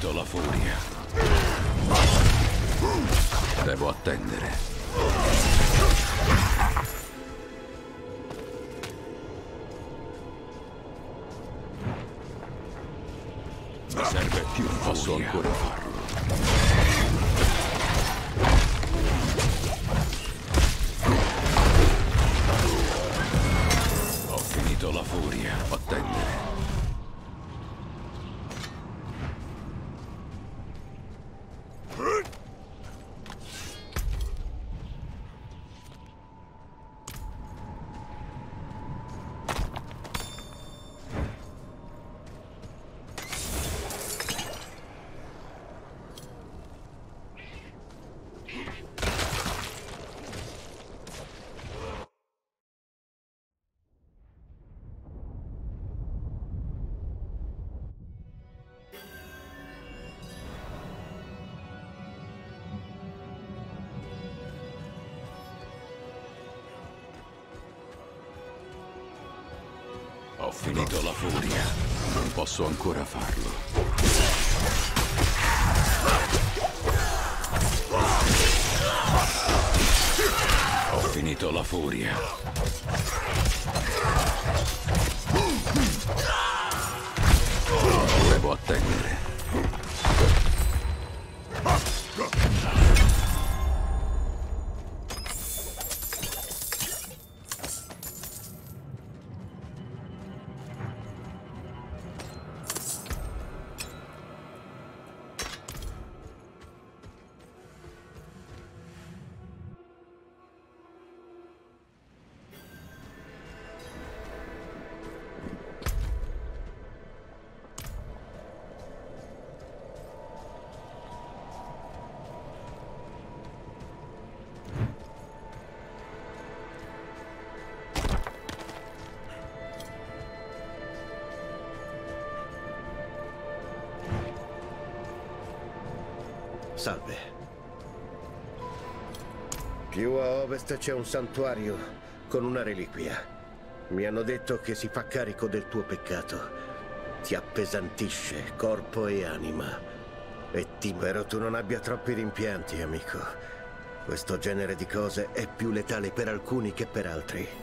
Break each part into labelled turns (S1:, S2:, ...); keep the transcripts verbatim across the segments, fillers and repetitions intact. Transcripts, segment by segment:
S1: finito la furia. Devo attendere. Mi serve più furia. Posso ancora farlo. Ho finito la furia. Attendere. Ho finito la furia. Non posso ancora farlo. Ho finito la furia. Devo attendere.
S2: Salve. Più a ovest c'è un santuario con una reliquia. Mi hanno detto che si fa carico del tuo peccato. Ti appesantisce corpo e anima. E ti... Spero tu non abbia troppi rimpianti, amico. Questo genere di cose è più letale per alcuni che per altri.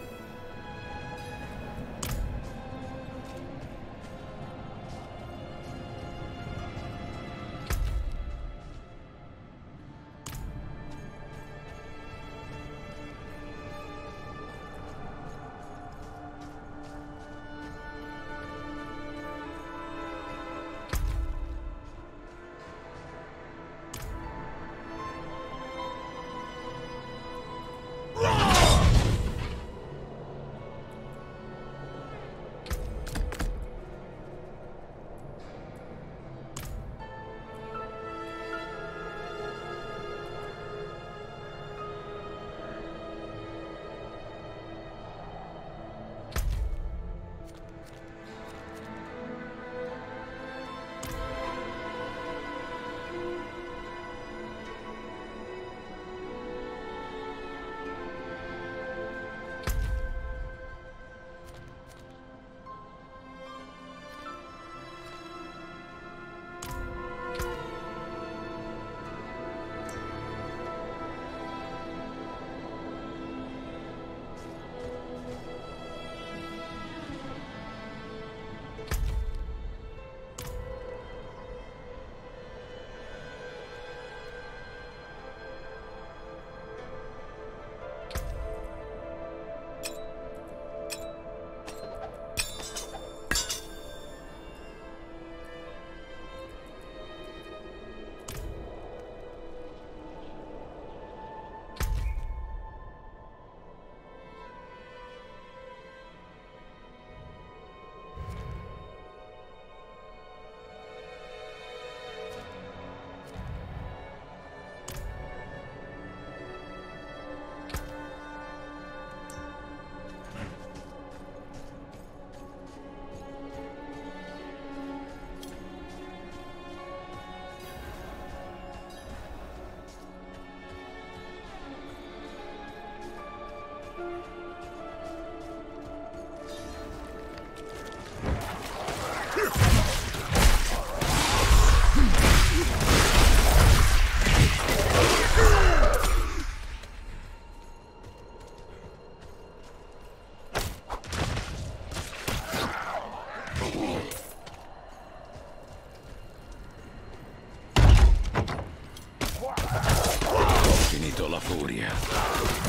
S1: furia.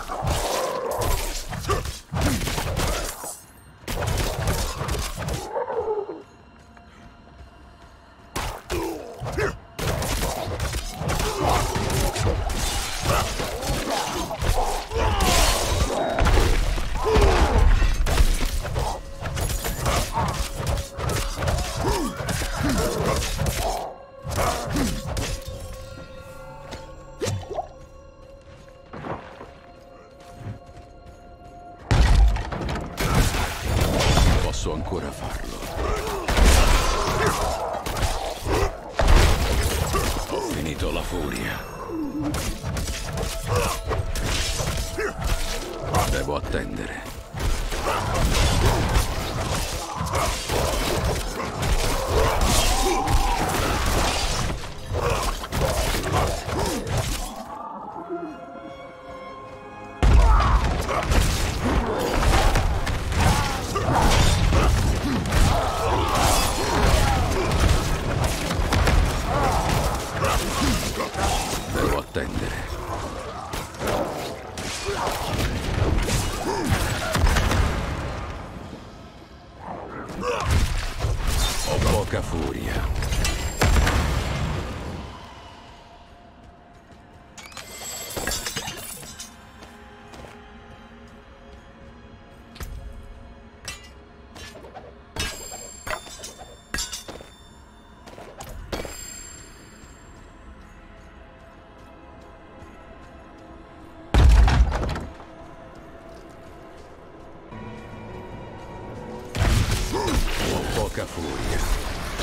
S1: Posso ancora farlo. Ho finito la furia. Devo attendere. Devo attendere. Ho poca furia. Poca furia.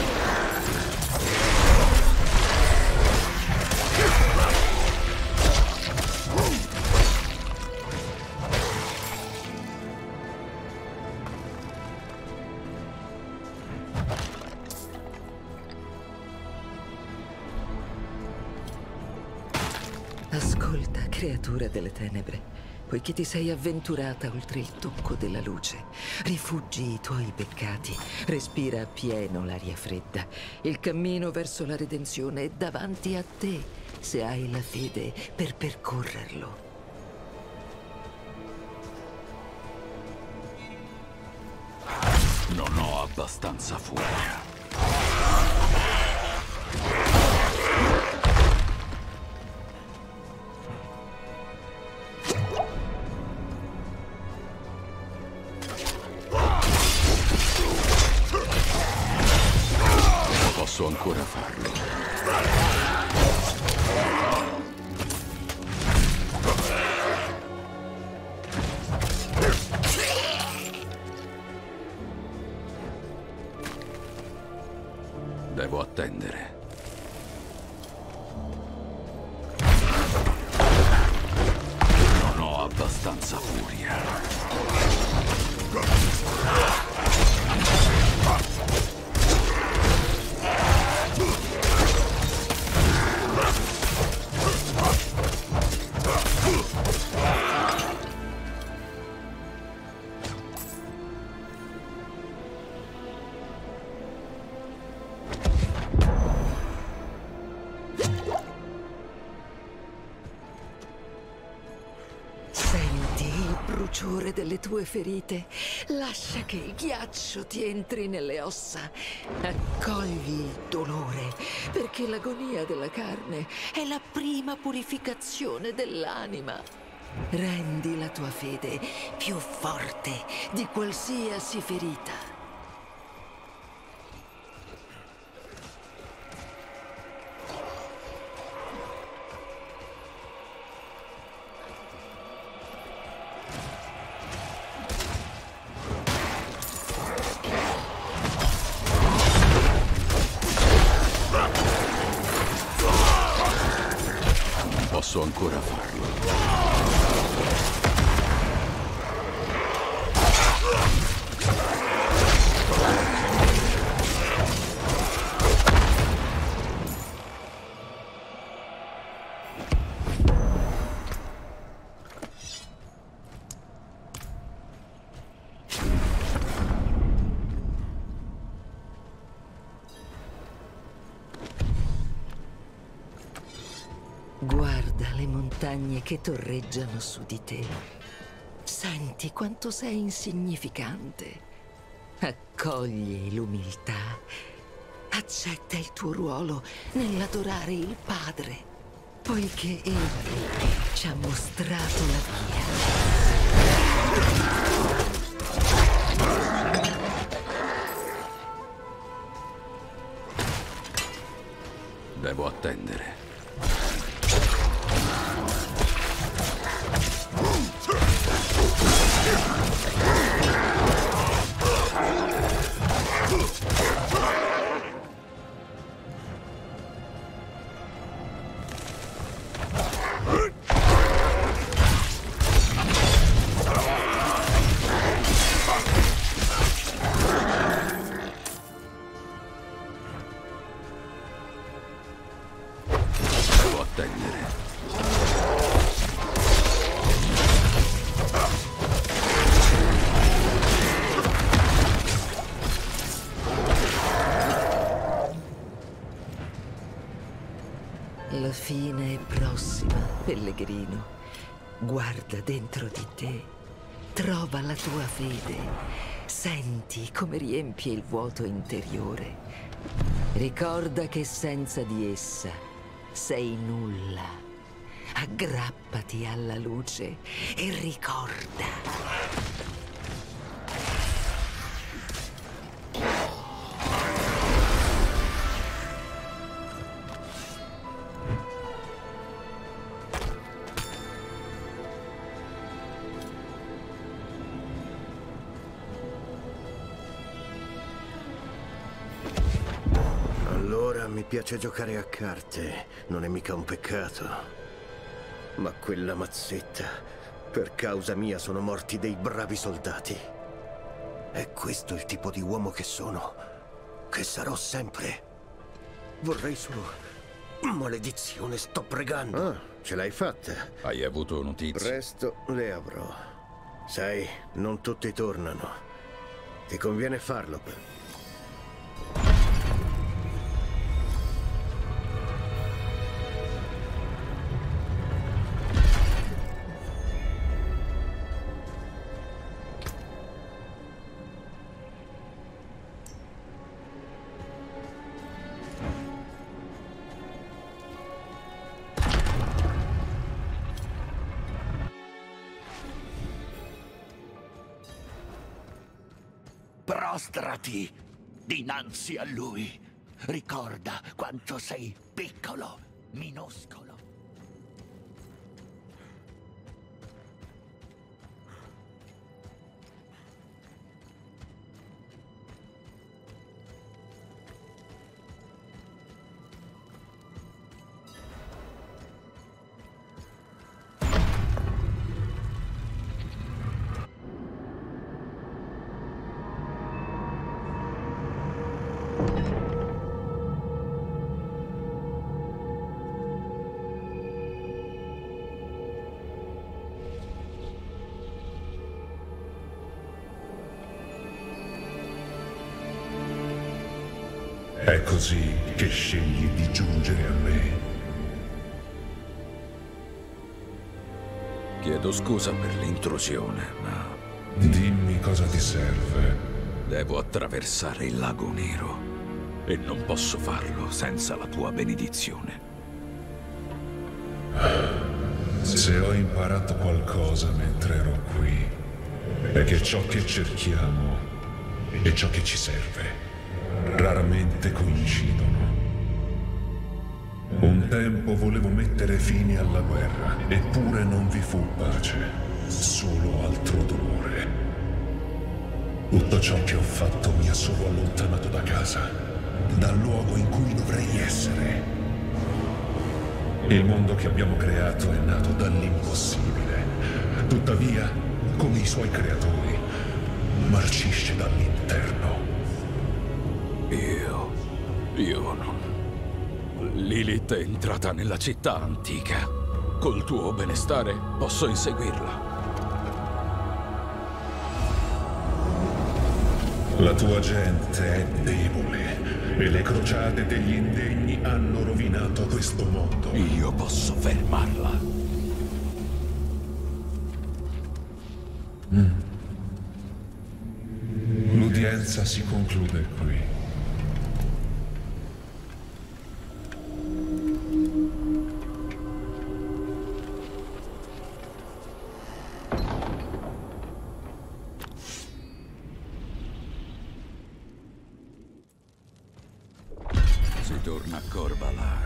S3: Ascolta, creatura delle tenebre, poiché ti sei avventurata oltre il tocco della luce, rifuggi i tuoi peccati, respira appieno l'aria fredda. Il cammino verso la redenzione è davanti a te, se hai la fede per percorrerlo.
S1: Non ho abbastanza furia. Posso ancora farlo. Devo attendere. Non ho abbastanza furia.
S3: Bruciore delle tue ferite, lascia che il ghiaccio ti entri nelle ossa. Accogli il dolore, perché l'agonia della carne è la prima purificazione dell'anima. Rendi la tua fede più forte di qualsiasi ferita.
S1: Posso ancora farlo.
S3: Guarda le montagne che torreggiano su di te. Senti quanto sei insignificante. Accogli l'umiltà. Accetta il tuo ruolo nell'adorare il Padre, poiché Egli ci ha mostrato la via.
S1: Devo attendere. Devo attendere.
S3: La fine è prossima, pellegrino. Guarda dentro di te, trova la tua fede, senti come riempie il vuoto interiore. Ricorda che senza di essa sei nulla. Aggrappati alla luce e ricorda.
S2: Allora mi piace giocare a carte, non è mica un peccato. Ma quella mazzetta, per causa mia sono morti dei bravi soldati. È questo il tipo di uomo che sono, che sarò sempre. Vorrei solo... Maledizione, sto pregando. Ah, ce l'hai fatta.
S1: Hai avuto notizie?
S2: Presto le avrò. Sai, non tutti tornano. Ti conviene farlo per...
S4: Prostrati dinanzi a lui. Ricorda quanto sei piccolo, minuscolo.
S5: È così che scegli di giungere a me.
S1: Chiedo scusa per l'intrusione, ma
S5: Dimmi cosa ti serve.
S1: devo attraversare il lago nero e non posso farlo senza la tua benedizione.
S5: Se ho imparato qualcosa mentre ero qui, è che ciò che cerchiamo e ciò che ci serve raramente coincidono. Un tempo volevo mettere fine alla guerra, eppure non vi fu pace, solo altro dolore. Tutto ciò che ho fatto mi ha solo allontanato da casa, dal luogo in cui dovrei essere. Il mondo che abbiamo creato è nato dall'impossibile. Tuttavia, come i suoi creatori, marcisce dall'interno.
S1: Io... io non... Lilith è entrata nella città antica. Col tuo benestare posso inseguirla.
S5: La tua gente è debole e le crociate degli indegni hanno rovinato questo mondo.
S1: Io posso fermarla.
S5: Mm. L'udienza si conclude qui.
S1: Si torna a Corvalar.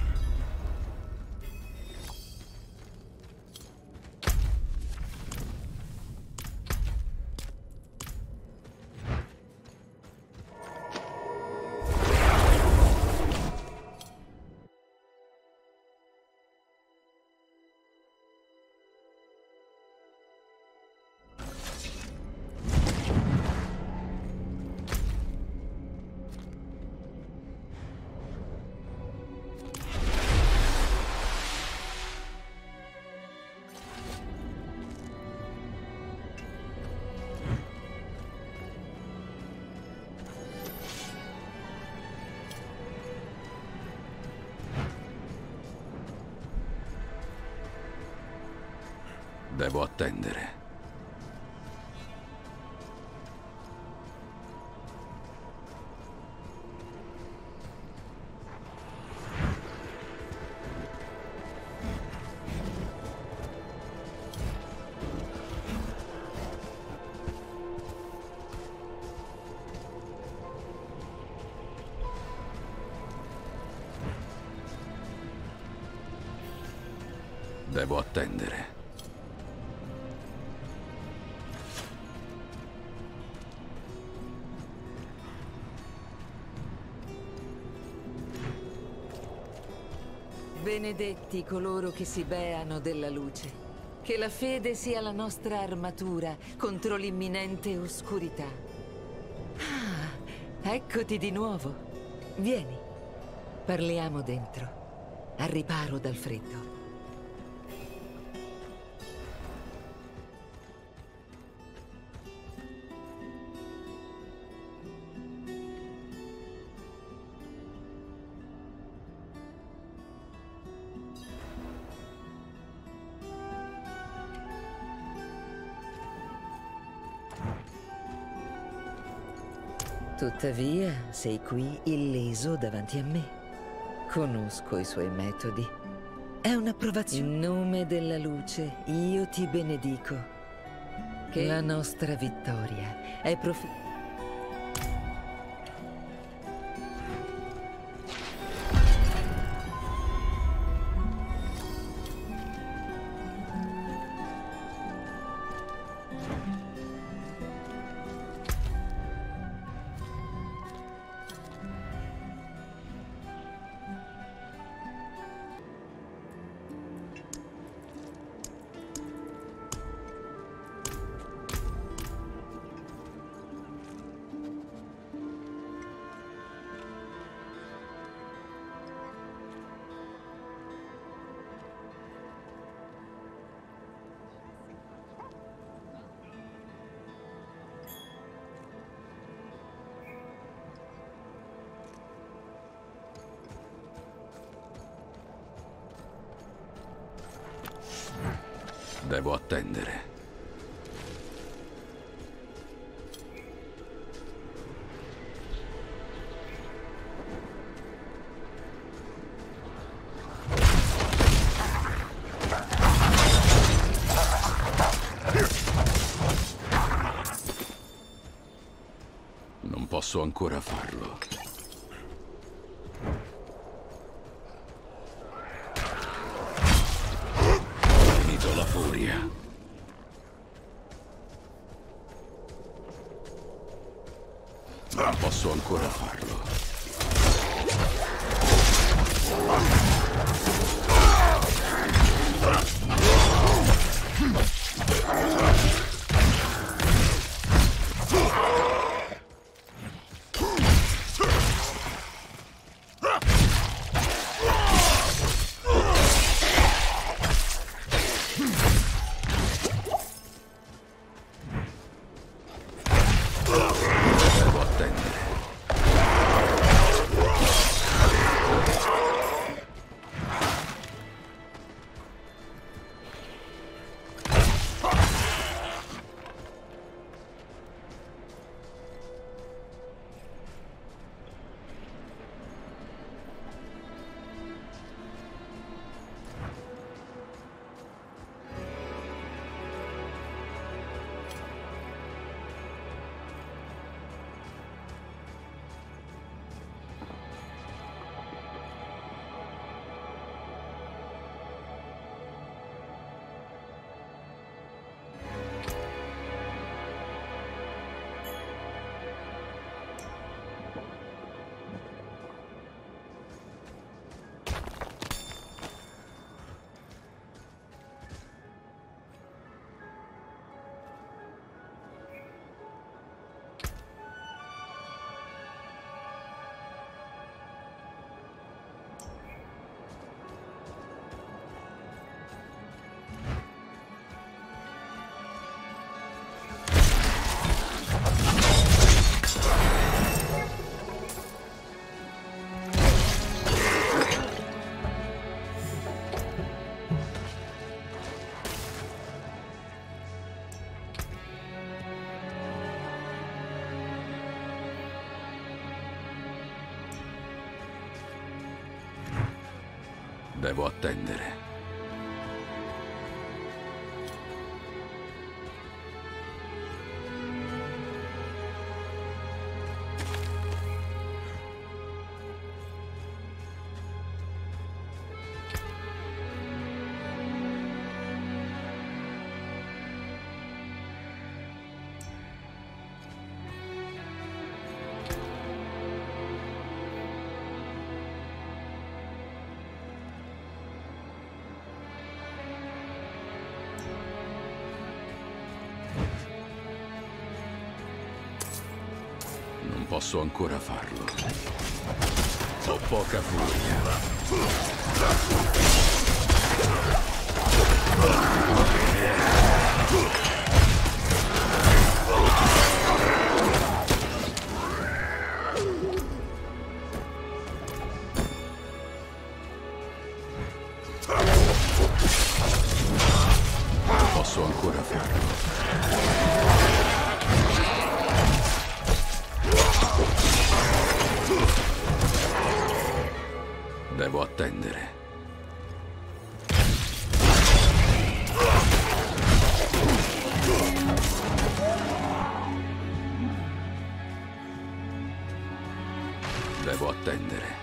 S1: Devo attendere. Devo attendere.
S3: Benedetti coloro che si beano della luce. Che la fede sia la nostra armatura contro l'imminente oscurità. Ah, eccoti di nuovo. Vieni, parliamo dentro, al riparo dal freddo. Tuttavia, sei qui illeso davanti a me. Conosco i suoi metodi. È un'approvazione. In nome della luce, io ti benedico. Che la nostra vittoria è profi...
S1: Devo attendere. Non posso ancora farlo. Finito la furia. Non posso ancora farlo. Devo attendere. Devo attendere. Non posso ancora farlo. Ho poca furia. Non posso ancora farlo. Devo attendere. Devo attendere.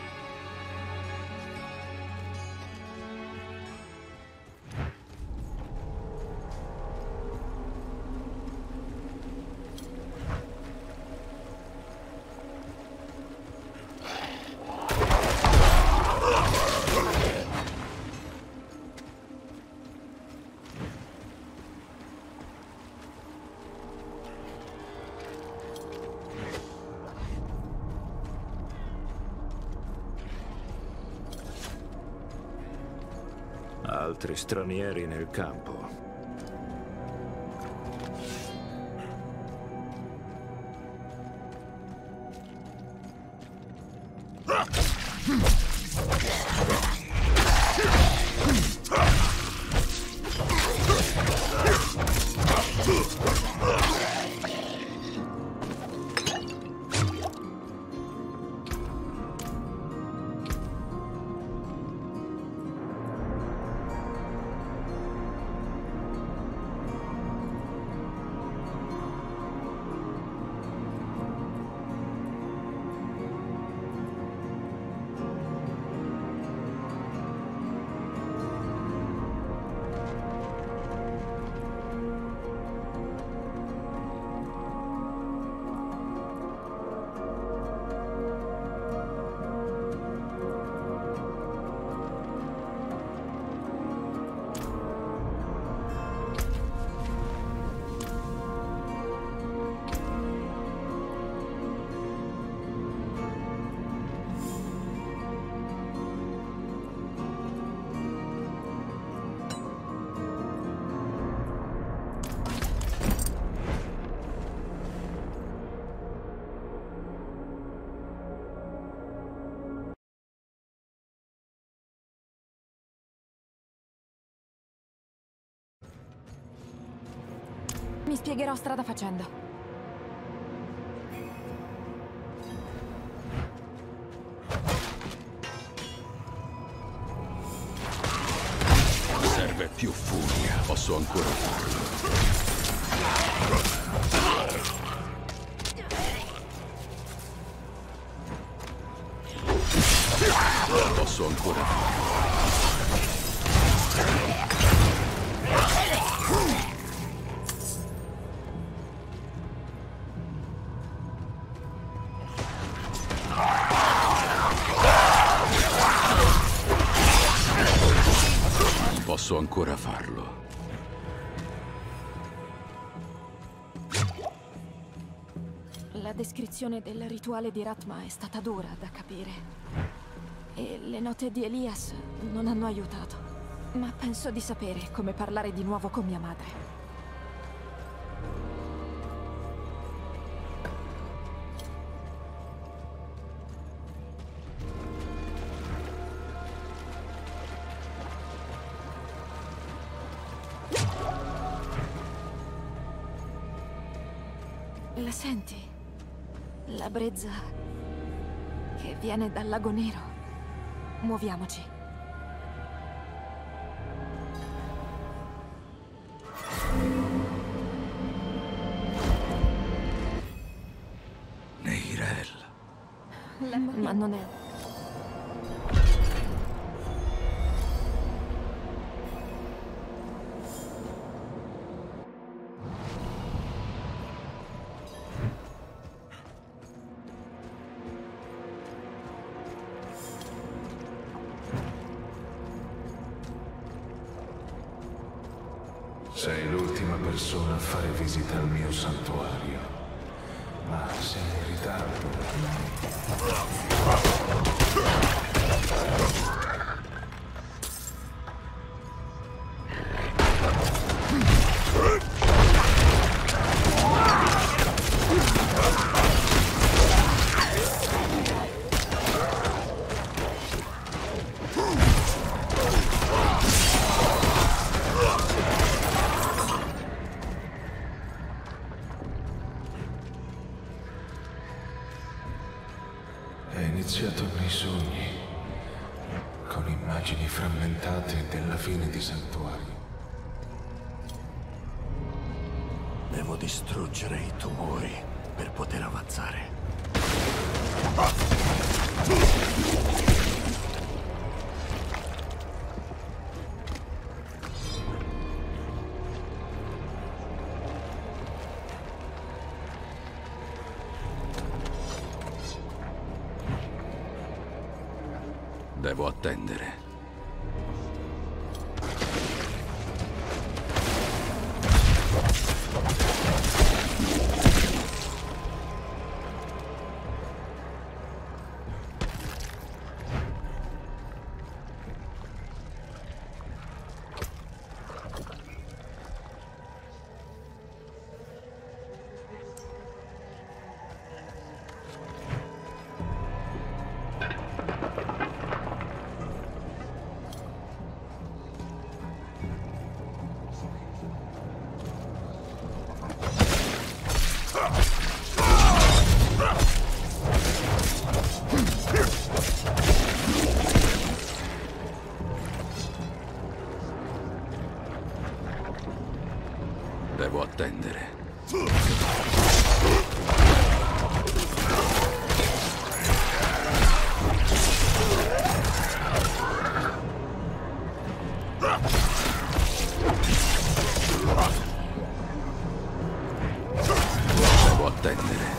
S6: Altri stranieri nel campo.
S7: Mi spiegherò strada facendo.
S1: Serve più furia. Posso ancora farlo. Posso ancora farlo. Posso ancora farlo.
S7: La descrizione del rituale di Ratma è stata dura da capire. E le note di Elias non hanno aiutato. Ma penso di sapere come parlare di nuovo con mia madre. La senti? La brezza che viene dal lago nero. Muoviamoci. ma non è...
S5: Sei l'ultima persona a fare visita al mio santuario, ma sei in ritardo. È iniziato nei sogni, con immagini frammentate della fine di santuario.
S4: Devo distruggere i tumori per poter avanzare.
S1: Devo attendere. Devo attendere. Devo attendere.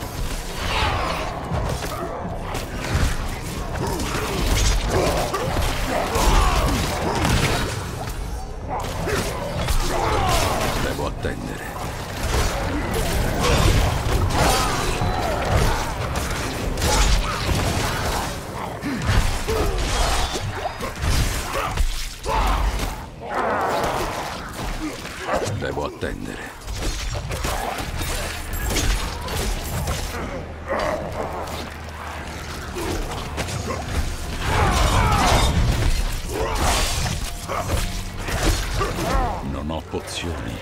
S1: Devo attendere. Devo attendere. Non ho pozioni.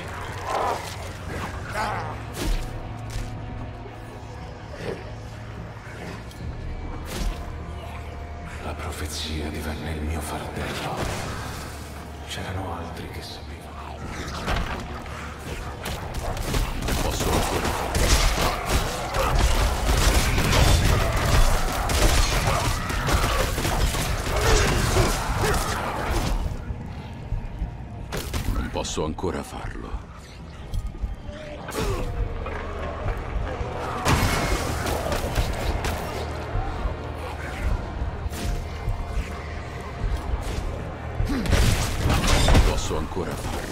S5: La profezia divenne il mio fardello. C'erano altri che sapevano.
S1: Non posso ancora farlo. Non posso ancora farlo. Non posso ancora farlo.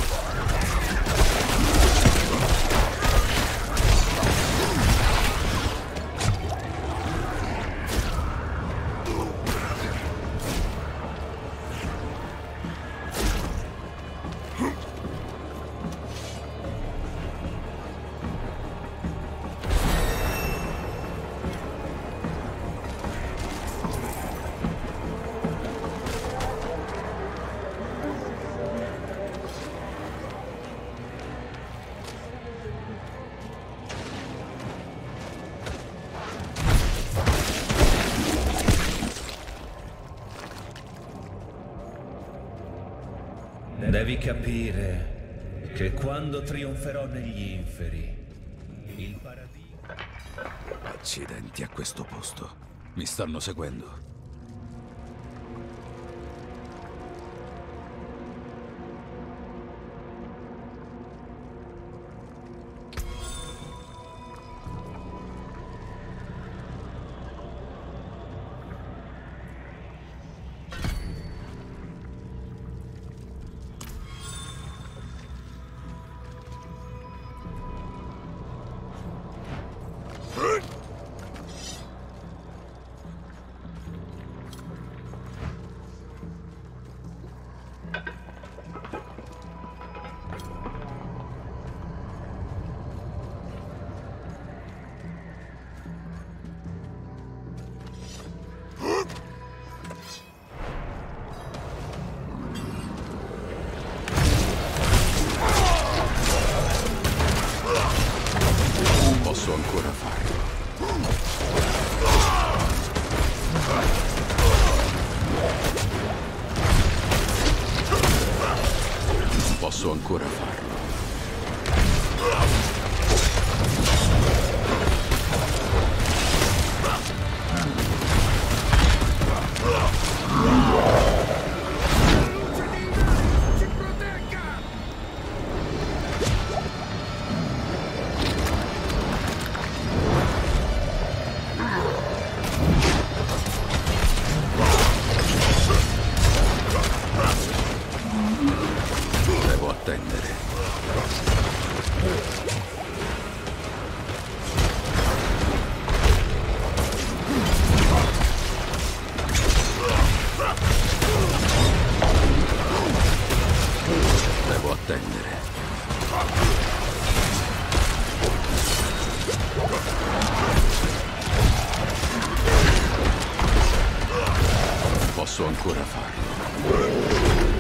S8: Devi capire che quando trionferò negli inferi, il paradiso...
S1: Accidenti a questo posto. Mi stanno seguendo. Posso ancora farlo. Posso ancora farlo. Devo attendere. Devo attendere. Posso ancora farlo.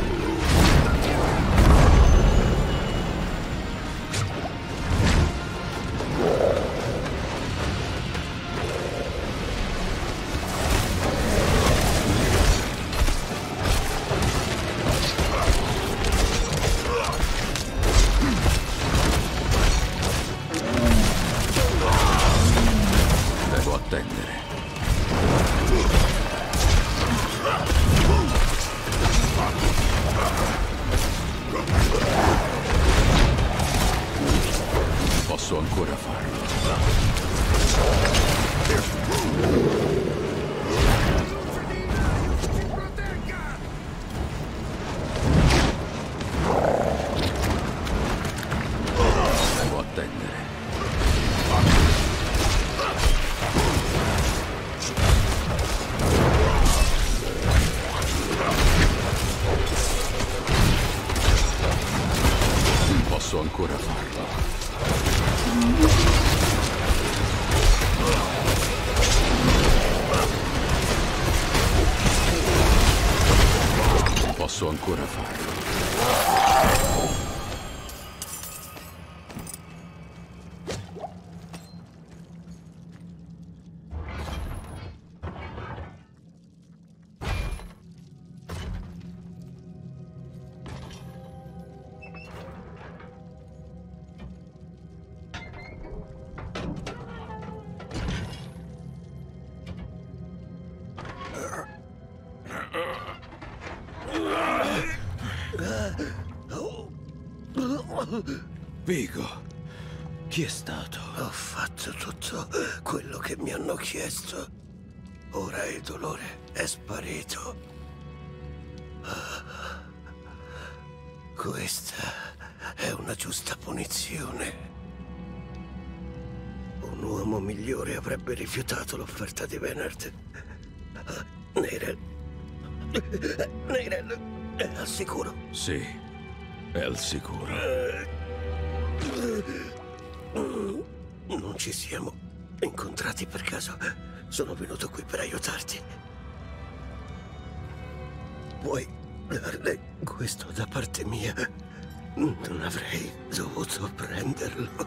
S1: Devo attendere. Posso ancora farlo. Devo attendere. Posso ancora farlo. Posso ancora farlo. Vigo, chi è stato?
S2: Ho fatto tutto quello che mi hanno chiesto. Ora il dolore è sparito. Questa è una giusta punizione. Un uomo migliore avrebbe rifiutato l'offerta di Venard. Neirel... Neirel è al sicuro?
S1: Sì, è al sicuro.
S2: Non ci siamo incontrati per caso. Sono venuto qui per aiutarti. Puoi darle questo da parte mia? Non avrei dovuto prenderlo.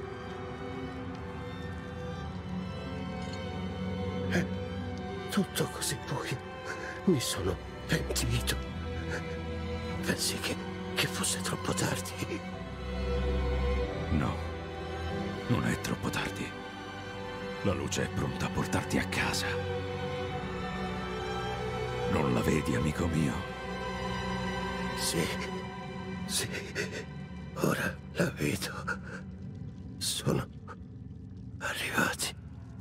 S2: È tutto così buio. Mi sono pentito. Pensi che, che fosse troppo tardi?
S1: No, non è troppo tardi. La luce è pronta a portarti a casa. Non la vedi, amico mio?
S2: Sì, sì, ora la vedo. Sono arrivati.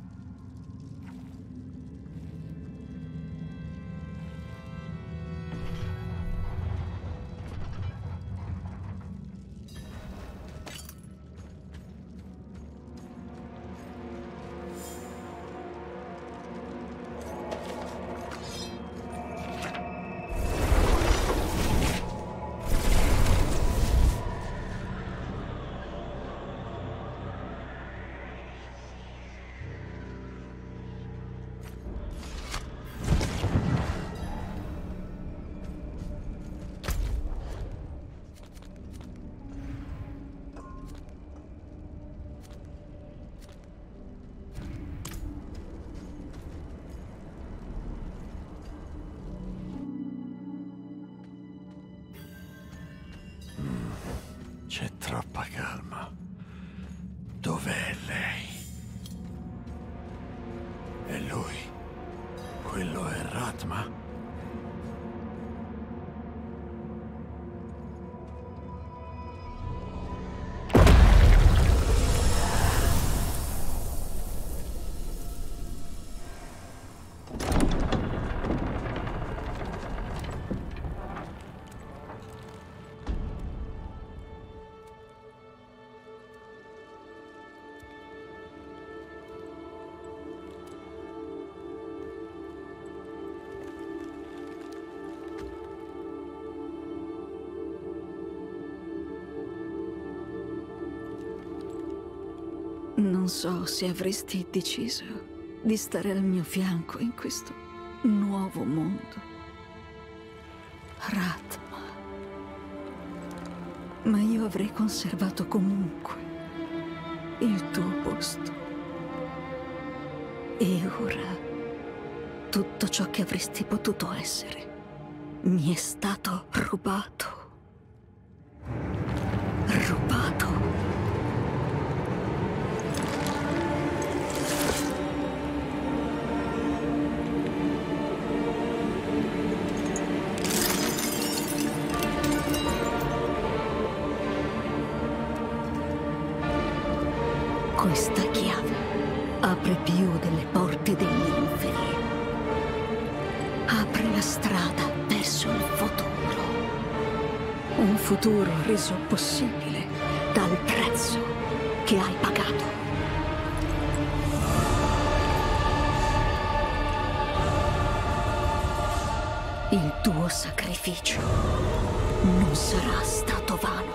S4: C'è troppa calma. Dov'è lei? E lui? Quello è Ratma?
S3: Non so se avresti deciso di stare al mio fianco in questo nuovo mondo. Ratma. Ma io avrei conservato comunque il tuo posto. E ora tutto ciò che avresti potuto essere mi è stato rubato. Rubato. Questa chiave apre più delle porte degli inferi. Apre la strada verso il futuro. Un futuro reso possibile dal prezzo che hai pagato. Il tuo sacrificio non sarà stato vano.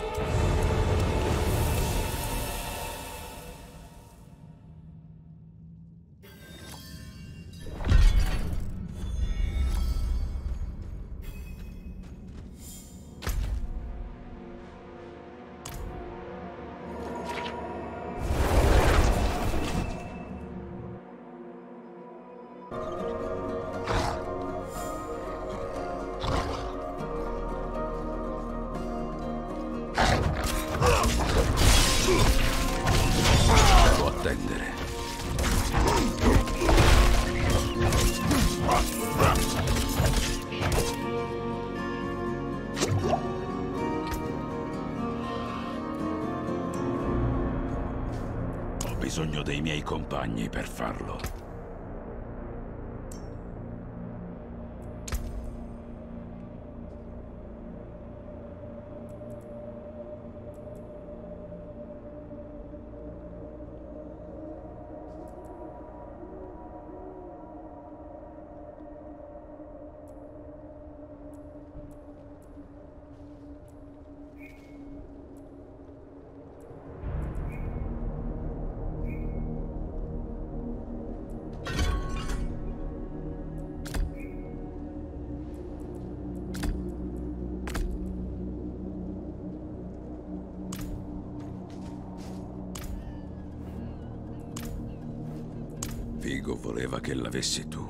S1: Devo attendere. Ho bisogno dei miei compagni per farlo. Vigo voleva che l'avessi tu.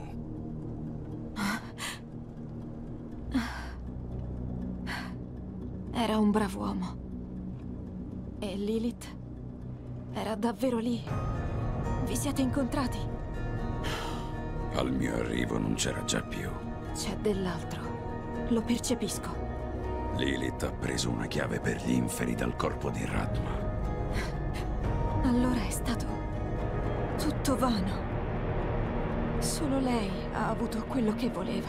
S7: Era un brav'uomo. E Lilith era davvero lì. Vi siete incontrati?
S1: Al mio arrivo non c'era già più.
S7: c'è dell'altro. Lo percepisco.
S9: Lilith ha preso una chiave per gli inferi dal corpo di Ratma.
S7: Allora è stato tutto vano. Solo lei ha avuto quello che voleva.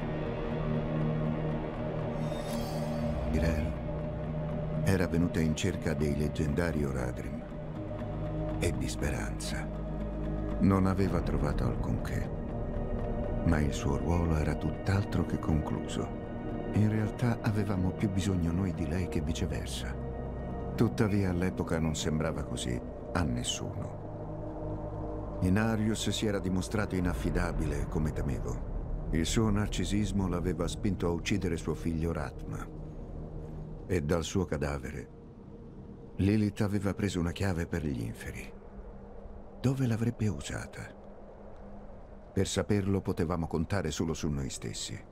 S10: Irel era venuta in cerca dei leggendari Oradrim e di speranza. Non aveva trovato alcunché, ma il suo ruolo era tutt'altro che concluso. In realtà avevamo più bisogno noi di lei che viceversa. Tuttavia all'epoca non sembrava così a nessuno. Inarius si era dimostrato inaffidabile, come temevo. Il suo narcisismo l'aveva spinto a uccidere suo figlio Ratma. E dal suo cadavere Lilith aveva preso una chiave per gli inferi. Dove l'avrebbe usata? Per saperlo potevamo contare solo su noi stessi.